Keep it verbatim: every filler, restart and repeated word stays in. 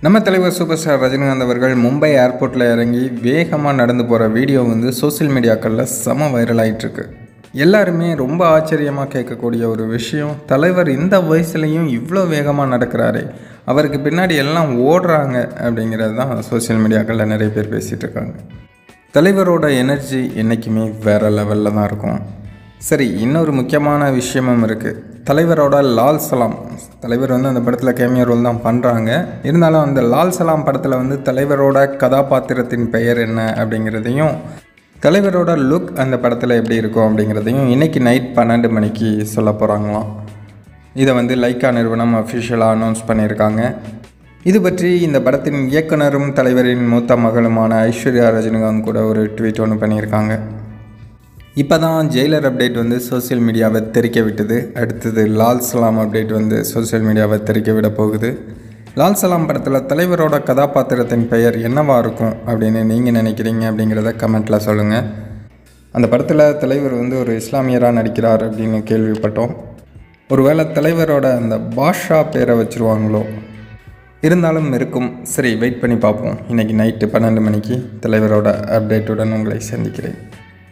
நம்ம தலைவர் super star Rajinikanth அவர்கள் மும்பை ஏர்போர்ட்டில் இறங்கி வேகமாக நடந்து போகிற வீடியோ வந்து சோசியல் மீடியாக்களில் செம வைரல் ஆகிட்டுருக்கு. எல்லாருமே ரொம்ப ஆச்சரியமாக கேட்கக்கூடிய ஒரு விஷயம், தலைவர் இந்த வயசுலேயும் இவ்வளோ வேகமாக நடக்கிறாரே, அவருக்கு பின்னாடி எல்லாம் ஓடுறாங்க அப்படிங்கிறது தான் சோசியல் மீடியாக்களில் நிறைய பேர் பேசிகிட்டு இருக்காங்க. தலைவரோட எனர்ஜி என்றைக்குமே வேறு லெவலில் தான் இருக்கும். சரி, இன்னொரு முக்கியமான விஷயமும் இருக்குது. தலைவரோட லால் சலாம், தலைவர் வந்து அந்த படத்தில் கேமியோ ரோல் தான் பண்ணுறாங்க. இருந்தாலும் அந்த லால் சலாம் படத்தில் வந்து தலைவரோட கதாபாத்திரத்தின் பெயர் என்ன அப்படிங்கிறதையும், தலைவரோட லுக் அந்த படத்தில் எப்படி இருக்கும் அப்படிங்கிறதையும் இன்றைக்கி நைட் பன்னெண்டு மணிக்கு சொல்ல போகிறாங்களாம். இதை வந்து லைக்கா நிறுவனம் அஃபிஷியலாக அனௌன்ஸ் பண்ணியிருக்காங்க. இது பற்றி இந்த படத்தின் இயக்குனரும் தலைவரின் மூத்த மகளுமான ஐஸ்வர்யா ரஜினிகாந்த் கூட ஒரு ட்வீட் ஒன்று பண்ணியிருக்காங்க. இப்போ தான் ஜெயிலர் அப்டேட் வந்து சோசியல் மீடியாவை தெரிக்க விட்டது. அடுத்தது லால் சலாம் அப்டேட் வந்து சோசியல் மீடியாவை தெரிக்க விட போகுது. லால் சலாம் படத்தில் தலைவரோட கதாபாத்திரத்தின் பெயர் என்னவாக இருக்கும் அப்படின்னு நீங்கள் நினைக்கிறீங்க அப்படிங்கிறத கமெண்ட்டில் சொல்லுங்கள். அந்த படத்தில் தலைவர் வந்து ஒரு இஸ்லாமியராக நடிக்கிறார் அப்படின்னு கேள்விப்பட்டோம். ஒருவேளை தலைவரோட அந்த பாஷா பேரை வச்சுருவாங்களோ, இருந்தாலும் இருக்கும். சரி, வெயிட் பண்ணி பார்ப்போம். இன்றைக்கி நைட்டு பன்னெண்டு மணிக்கு தலைவரோட அப்டேட்டுடன் உங்களை சந்திக்கிறேன்.